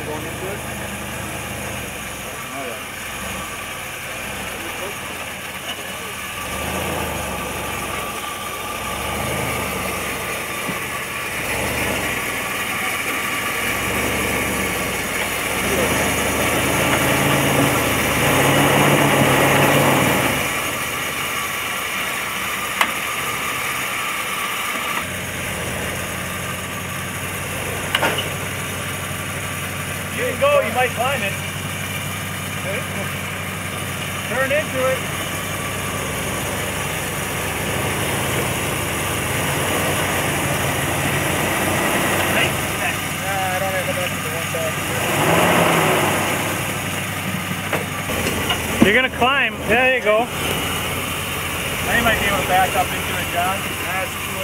going into it? Oh yeah. You can go, you might climb it. Turn into it. Nah, I don't have enough for the one back. You're gonna climb. There you go. Now you might be able to back up into it, John. That's